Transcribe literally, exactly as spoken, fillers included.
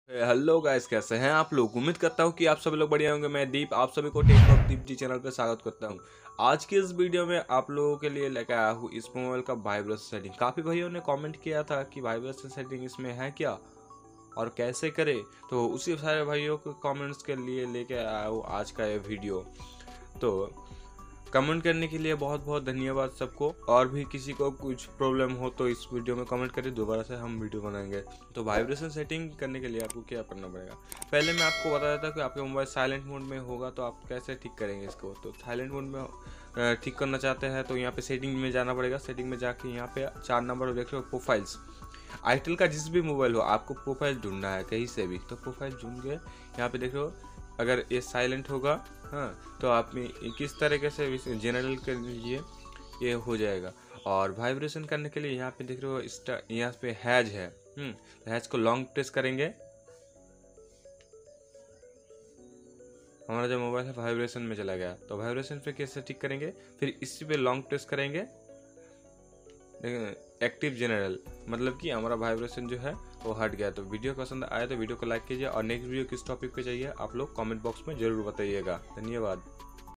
Hello guys, कैसे हैं आप लोग। उम्मीद करता हूं कि आप सभी लोग बढ़िया होंगे। मैं दीप आप सभी को take off Deep ji channel पे स्वागत करता हूं। आज की इस वीडियो में आप लोगों के लिए लेकर आया हूं इस मोबाइल का वाइब्रेशन सेटिंग। काफ़ी भाइयों ने कमेंट किया था कि वाइब्रेशन सेटिंग इसमें है क्या और कैसे करें, तो उसी सारे भाइयों के कमेंट्स के लिए लेके आया हूँ आज का ये वीडियो। तो कमेंट करने के लिए बहुत बहुत धन्यवाद सबको। और भी किसी को कुछ प्रॉब्लम हो तो इस वीडियो में कमेंट करिए, दोबारा से हम वीडियो बनाएंगे। तो वाइब्रेशन सेटिंग करने के लिए आपको क्या करना पड़ेगा, पहले मैं आपको बता देता हूँ कि आपके मोबाइल साइलेंट मोड में होगा तो आप कैसे ठीक करेंगे इसको। तो साइलेंट मोड में ठीक करना चाहते हैं तो यहाँ पे सेटिंग में जाना पड़ेगा। सेटिंग में जाके यहाँ पे चार नंबर देख रहे हो, प्रोफाइल्स। आईटेल का जिस भी मोबाइल हो आपको प्रोफाइल ढूंढना है कहीं से भी, तो प्रोफाइल ढूंढ के यहाँ पे देख रहे हो, अगर ये साइलेंट होगा हाँ तो आप किस तरीके से जनरल कर लीजिए, ये हो जाएगा। और वाइब्रेशन करने के लिए यहाँ पे देख रहे हो स्टा यहाँ पे हैज है, हम्म हैज को लॉन्ग प्रेस करेंगे। हमारा जो मोबाइल है वाइब्रेशन में चला गया, तो वाइब्रेशन पे कैसे ठीक करेंगे, फिर इसी पे लॉन्ग प्रेस करेंगे। एक्टिव जनरल मतलब कि हमारा वाइब्रेशन जो है वो हट गया। तो वीडियो पसंद आया तो वीडियो को लाइक कीजिए और नेक्स्ट वीडियो किस टॉपिक पे चाहिए आप लोग कमेंट बॉक्स में जरूर बताइएगा। धन्यवाद।